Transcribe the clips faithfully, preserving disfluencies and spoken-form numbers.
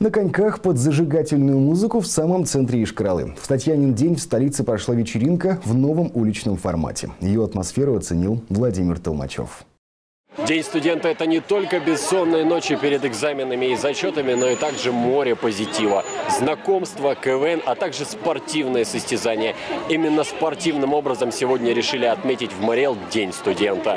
На коньках под зажигательную музыку в самом центре Йошкар-Олы. В Татьянин день в столице прошла вечеринка в новом уличном формате. Ее атмосферу оценил Владимир Толмачев. День студента – это не только бессонные ночи перед экзаменами и зачетами, но и также море позитива. Знакомства, КВН, а также спортивные состязания. Именно спортивным образом сегодня решили отметить в Мариэл День студента.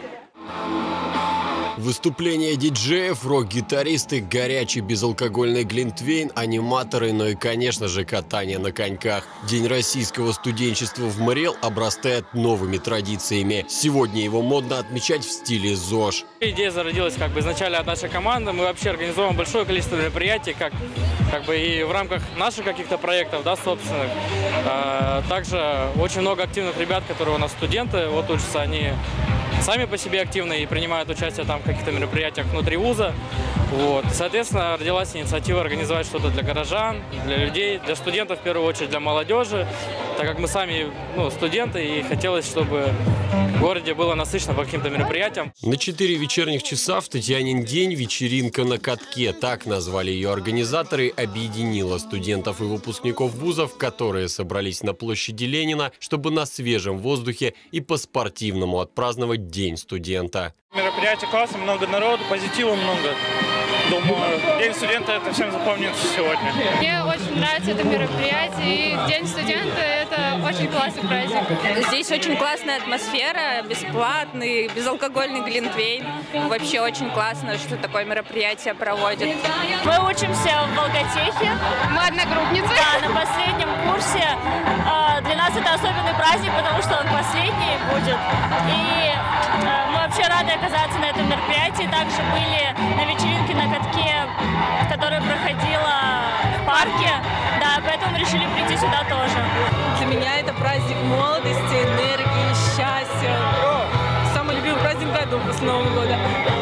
Выступления диджеев, рок-гитаристы, горячий безалкогольный глинтвейн, аниматоры, ну и, конечно же, катание на коньках. День российского студенчества в Мариэл обрастает новыми традициями. Сегодня его модно отмечать в стиле ЗОЖ. Идея зародилась как бы изначально от нашей команды. Мы вообще организовываем большое количество мероприятий, как, как бы и в рамках наших каких-то проектов, да, собственных. А, также очень много активных ребят, которые у нас студенты, вот учатся они сами по себе активны и принимают участие там в каких-то мероприятиях внутри вуза. Вот. Соответственно, родилась инициатива организовать что-то для горожан, для людей, для студентов в первую очередь, для молодежи, так как мы сами ну, студенты, и хотелось, чтобы в городе было насыщенно по каким-то мероприятиям. На четыре вечерних часа в Татьянин день вечеринка на катке, так назвали ее организаторы, объединила студентов и выпускников вузов, которые собрались на площади Ленина, чтобы на свежем воздухе и по-спортивному отпраздновать День студента. Мероприятие классно, много народу, позитива много. Думаю, День студента это всем запомнится сегодня. Мне очень нравится это мероприятие, и День студента – это очень классный праздник. Здесь очень классная атмосфера, бесплатный, безалкогольный глинтвейн. Вообще очень классно, что такое мероприятие проводит. Мы учимся в Волготехе. Мы одногруппницы. Да, на последнем курсе. Для нас это особенный праздник, потому что он последний будет. И мы вообще рады оказаться на этом мероприятии. Также были на вечеринке на катке, которая проходила в парке. Да, поэтому решили прийти сюда тоже. Для меня это праздник молодости, энергии, счастья. Самый любимый праздник в году после Нового года.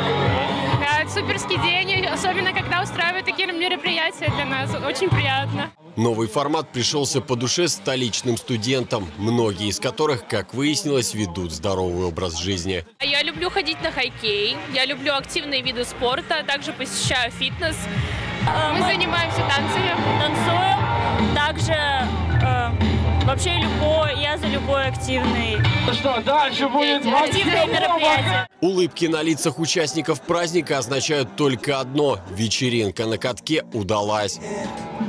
Да, суперский день, особенно когда устраивают такие мероприятия для нас. Очень приятно. Новый формат пришелся по душе столичным студентам, многие из которых, как выяснилось, ведут здоровый образ жизни. Я люблю ходить на хоккей, я люблю активные виды спорта, также посещаю фитнес. Мы занимаемся танцами. Танцуем. Также э, вообще любой, я за любой активный. Что дальше будет? Активные мероприятия. Улыбки на лицах участников праздника означают только одно – вечеринка на катке удалась.